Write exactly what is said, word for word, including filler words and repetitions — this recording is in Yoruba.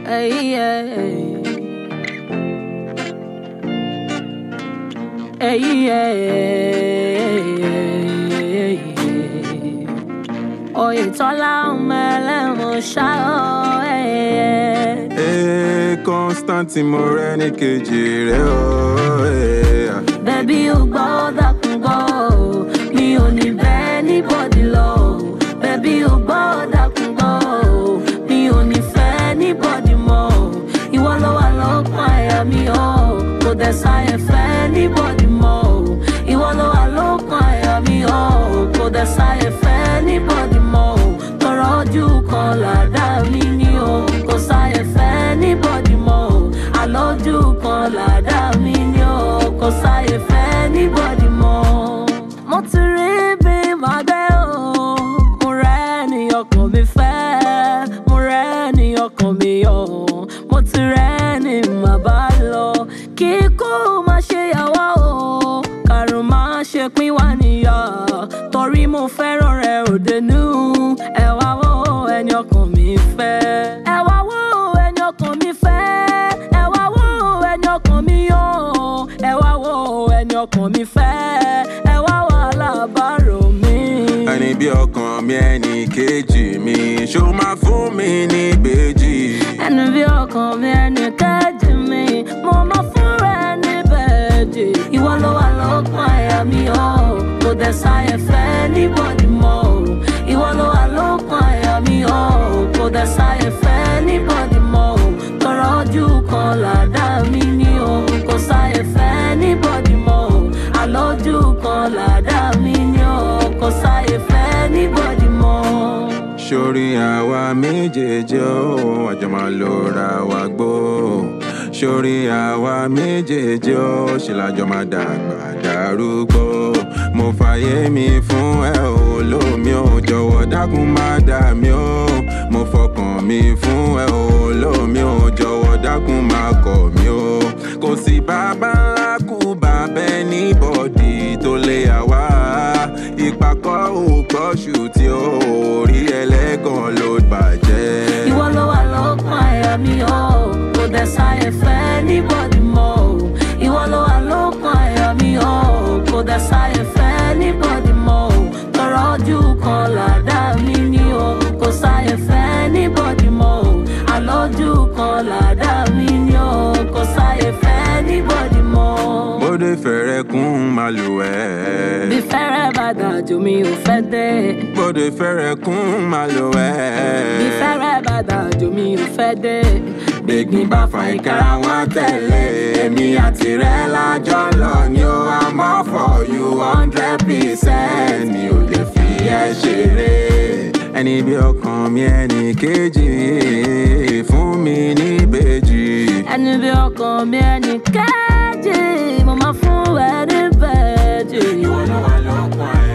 Hey, yeah. Hey, yeah. Oyetola Elemosho. Hey, KONSTANT Morenikeji. Baby, you go that can go. Me only anybody low. Baby, you go that can go. Me only anybody more. You want to look my me oh. Go the side for anybody more. You want to look my me oh. Go the side for anybody more. Toro you call that me oh. Go side for anybody more. I love you call that me oh. Go side for anybody more. Mo ti rí bí màá dé o. Mo rẹ́ ni ọkàn mi fẹ́. Mo rẹ́ ni ọkàn mi yọ̀. Mo ti rẹ́ ni màá bá lọ. Kíkú má ṣe yàwá o. Kàrùn má ṣe pín wá níyà. Torí mo fẹ́ràn rẹ̀ òdenú. Ẹ wá wo ẹni ọkàn mi fẹ́. Ẹ wá wo ẹni ọkàn mi fẹ́. Ẹ wá wo ẹni ọkàn mi yọ̀. Ẹ wá wo ẹni ọkàn mi fẹ́. Ẹ wá wà lábàárò mi. Ẹni bí ọkàn mi ẹni kejì mi. Ṣó máa fún mi ní ìbejì? Ẹni bí ọkàn mi ẹni kejì mi. Mo máa fún rẹ ní ìbejì. Ìwọ ló wà lọ́kàn àyà mi o. Kò dẹ̀ sáyẹ̀ fẹ́ anybody more. Ìwọ ló wà lọ́kàn àyà mi o. Kò dẹ̀ sáyẹ̀ fẹ́ anybody more. Tọrọ ojú kan làdá mi ní o. Kò sáyẹ̀ fẹ́ anybody more. Àlọ́jú kan làdá mi ní o. Kò sáyẹ̀ fẹ́ anybody more. Sórí àwa méjèèjì ó, àjọ máa lọ ra wa gbó. Sórí àwa méjèèjì ó, ṣe lájọ máa dàgbà darúgbó. Mo fàyè mi fún ẹ o, lómi ò jọ̀wọ́ dákun má dà mí o. Mo fọkàn mi fún ẹ o, lómi ò jọ̀wọ́ dákun má kọ̀ mí o. Kò sí bàbá ńlá kú bàbá anybody tó lè àwa. Ìpàkọ́ ò gbọ́ṣù tí ó rí ẹlẹ́gàn ló bàjẹ́. Ìwọ ló wà lọ́kàn àyà mi o. Kò dẹ̀ sáyẹ̀ fẹ́ anybody more. Ìwọ ló wà lọ́kàn àyà mi o. Kò dẹ̀ sáyẹ̀ fẹ́ anybody more. Tọrọ ojú kan làdá mi ní o. Kò sáyẹ̀ fẹ́ anybody more. Àlọ́jú kan làdá mi ní o. Kò sáyẹ̀ fẹ́ anybody more. Bóde fẹ́rẹ̀ kún máa lù ẹ́. Bí fẹ́rẹ̀ bá dájú mi ò fẹ́ dé. Bóde fẹ́rẹ̀ kún máa lù ẹ́. Bí fẹ́rẹ̀ bá dájú mi ò fẹ́ dé. Gbẹ̀gbìn bá fa ìkárà wọn tẹ̀lé. Èmi àti rẹ̀ lájọ́ lọ ni ó. I'm all for you hundred percent. Mi ò lè fi ẹ́ ṣeré. Ẹni bí ọkàn mi ẹni kejì. Fún mi ní ìbejì. Ẹni bí ọkàn mi ẹni kejì. Mo máa fún ẹ ní ìbejì. Ìwọ ló wà lọ́kàn ẹ.